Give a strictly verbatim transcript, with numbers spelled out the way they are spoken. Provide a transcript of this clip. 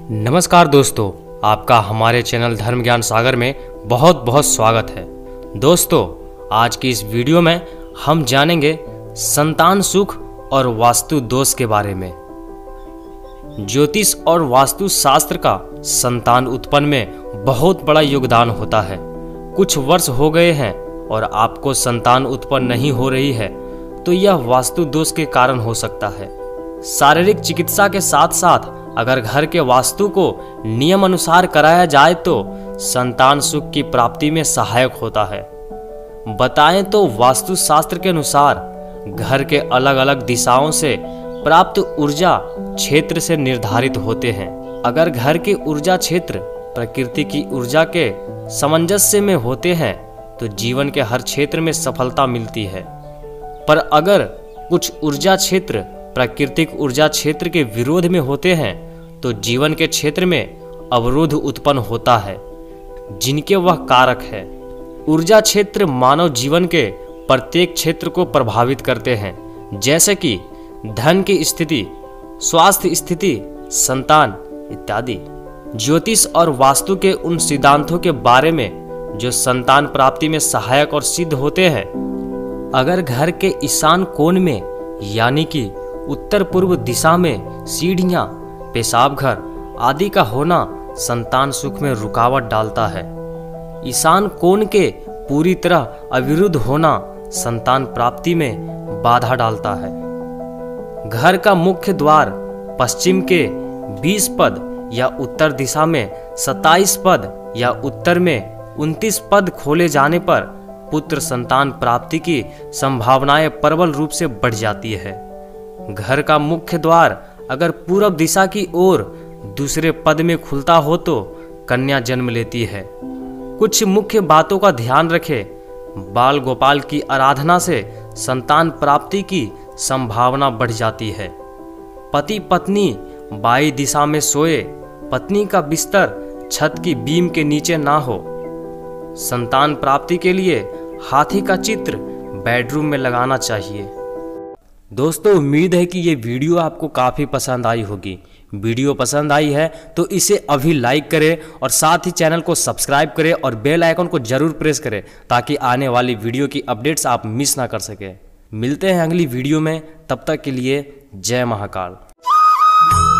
नमस्कार दोस्तों, आपका हमारे चैनल धर्म ज्ञान सागर में बहुत बहुत स्वागत है। दोस्तों, आज की इस वीडियो में हम जानेंगे संतान सुख और वास्तु दोष के बारे में। ज्योतिष और वास्तु शास्त्र का संतान उत्पन्न में बहुत बड़ा योगदान होता है। कुछ वर्ष हो गए हैं और आपको संतान उत्पन्न नहीं हो रही है तो यह वास्तु दोष के कारण हो सकता है। शारीरिक चिकित्सा के साथ साथ अगर घर के वास्तु को नियम अनुसार कराया जाए तो संतान सुख की प्राप्ति में सहायक होता है। बताएं तो वास्तु शास्त्र के अनुसार घर के अलग अलग दिशाओं से प्राप्त ऊर्जा क्षेत्र से निर्धारित होते हैं। अगर घर के ऊर्जा क्षेत्र प्रकृति की ऊर्जा के सामंजस्य में होते हैं तो जीवन के हर क्षेत्र में सफलता मिलती है। पर अगर कुछ ऊर्जा क्षेत्र प्राकृतिक ऊर्जा क्षेत्र के विरोध में होते हैं तो जीवन के क्षेत्र में अवरोध उत्पन्न होता है, जिनके वह कारक है। ऊर्जा क्षेत्र मानव जीवन के प्रत्येक क्षेत्र को प्रभावित करते हैं, जैसे कि धन की स्थिति, स्वास्थ्य स्थिति, संतान इत्यादि। ज्योतिष और वास्तु के उन सिद्धांतों के बारे में जो संतान प्राप्ति में सहायक और सिद्ध होते हैं। अगर घर के ईशान कोण में यानी कि उत्तर पूर्व दिशा में सीढ़ियां, पेशाब घर आदि का होना संतान सुख में रुकावट डालता है। ईशान कोण के पूरी तरह अविरुद्ध होना संतान प्राप्ति में बाधा डालता है। घर का मुख्य द्वार पश्चिम के बीस पद या उत्तर दिशा में सत्ताईस पद या उत्तर में उनतीस पद खोले जाने पर पुत्र संतान प्राप्ति की संभावनाएं प्रबल रूप से बढ़ जाती है। घर का मुख्य द्वार अगर पूर्व दिशा की ओर दूसरे पद में खुलता हो तो कन्या जन्म लेती है। कुछ मुख्य बातों का ध्यान रखें। बाल गोपाल की आराधना से संतान प्राप्ति की संभावना बढ़ जाती है। पति पत्नी बाई दिशा में सोए, पत्नी का बिस्तर छत की बीम के नीचे ना हो। संतान प्राप्ति के लिए हाथी का चित्र बेडरूम में लगाना चाहिए। दोस्तों, उम्मीद है कि ये वीडियो आपको काफ़ी पसंद आई होगी। वीडियो पसंद आई है तो इसे अभी लाइक करें और साथ ही चैनल को सब्सक्राइब करें और बेल आइकन को जरूर प्रेस करें ताकि आने वाली वीडियो की अपडेट्स आप मिस ना कर सकें। मिलते हैं अगली वीडियो में, तब तक के लिए जय महाकाल।